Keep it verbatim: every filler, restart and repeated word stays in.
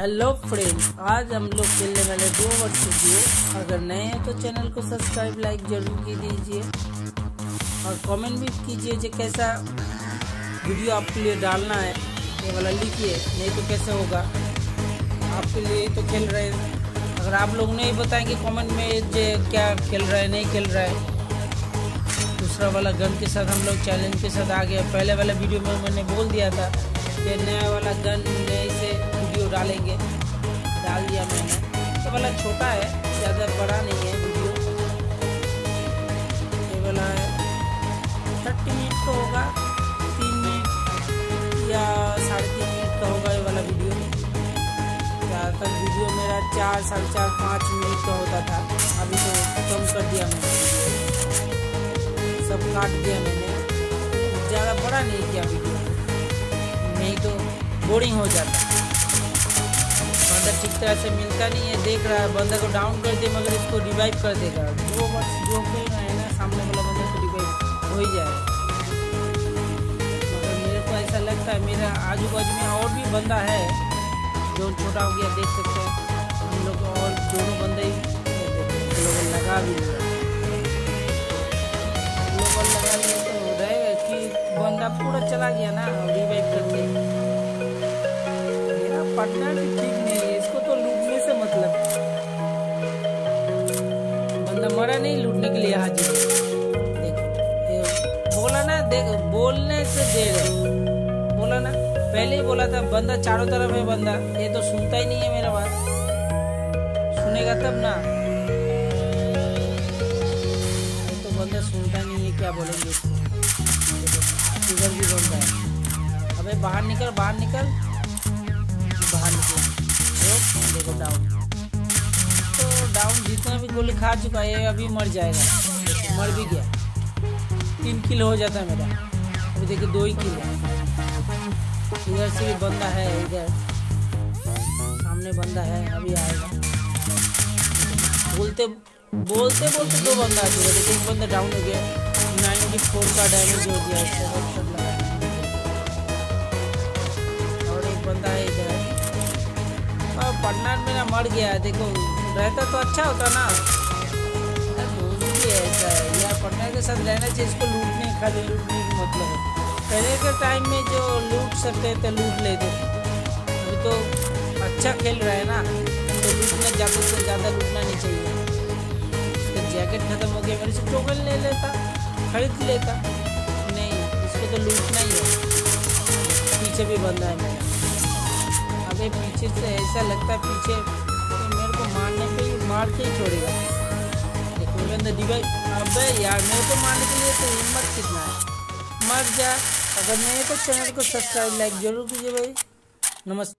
Hello friends, आज हम लोग खेलने वाले दो वर्सेस दो। अगर नए हैं तो चैनल को सब्सक्राइब लाइक जरूर की दीजिए और कमेंट भी कीजिए जो कैसा वीडियो आपके लिए डालना है ये वाला लिखिए, नहीं तो कैसे होगा। आपके लिए तो खेल रहे हैं, अगर आप लोग नहीं बताएंगे कमेंट में जो क्या खेल रहा है नहीं खेल रहा है। दूसरा वाला गन के साथ हम लोग चैलेंज के साथ आ गए। पहले वाला वीडियो में मैंने बोल दिया था कि नया वाला गन नए से वीडियो डालेंगे, डाल दिया मैंने। ये वाला छोटा है, ज़्यादा बड़ा नहीं है वीडियो। ये वाला है थर्टी मिनट का होगा, तीन मिनट या साढ़े तीन मिनट का होगा ये वाला वीडियो। ज़्यादातर वीडियो मेरा चार साढ़े चार पाँच मिनट का होता था, अभी तो कम कर दिया मैंने, सब काट दिया मैंने। ज़्यादा बड़ा नहीं किया वीडियो, नहीं तो बोरिंग हो जाता। बंदा ठीक तरह से मिलता नहीं है, देख रहा है बंदा को डाउन कर दे मगर इसको रिवाइव कर देगा। जो बस जो खेल रहा है ना सामने वाला बंदा को रिवाइव हो ही जाए। मगर मेरे को ऐसा लगता है मेरा आजू बाजू में और भी बंदा है जो छोटा हो गया, देख सकते हैं हम लोग। और दोनों बंदे ही लोग लगा भी लिया, लोग लगा लिया तो रहेगा कि बंदा पूरा चला गया ना रिवाइव करके। मेरा पार्टनर भी ठीक नहीं है, इसको तो लूटने से मतलब। बंदा मरा नहीं, लूटने के लिए हाजिर है। देख बोला ना, देख बोलने से देर बोला ना, पहले ही बोला था बंदा चारों तरफ है बंदा। ये तो सुनता ही नहीं है मेरा बात, सुनेगा तब ना। ये तो बंदा सुनता नहीं है, क्या बोलेंगे इसको। इधर भी बंदा है, अबे बाहर निकल बाहर निकल बाहर निकल। देखो डाउन, तो डाउन जितना भी गोली खा चुका है अभी मर जाएगा। मर भी गया, तीन किल हो जाता है मेरा। अभी देखिए दो ही किल है। इधर से भी बंदा है, इधर सामने बंदा है, अभी आएगा। बोलते बोलते बोलते दो बंदा आ चुका है। देखिए एक बंदा डाउन हो गया, नाइन्टी फोर का डैमेज हो गया। और एक बंदा है इधर, और पार्टनर मेरा मर गया। देखो रहता तो अच्छा होता ना, ऐसा है यार, पार्टनर के साथ रहना चाहिए। इसको लूटने खाली लूटने की मतलब है। पहले के टाइम में जो लूट सकते थे लूट लेते थे, अभी तो अच्छा खेल रहा है ना, तो लूटना ज़्यादा से ज़्यादा लूटना नहीं चाहिए। इसका जैकेट खत्म हो गया, मेरे से टोकन ले लेता, खरीद लेता। नहीं, इसको तो लूटना ही है। पीछे भी बंदा है मेरा, अबे पीछे से ऐसा लगता है पीछे तो मेरे को मारने पे ही मार के ही छोड़ेगा। देखो बंदा डिवाइस, अबे यार मेरे को मारने के लिए तो हिम्मत कितना है, मर जा। अगर नहीं तो चैनल को सब्सक्राइब लाइक जरूर कीजिए भाई। नमस्ते।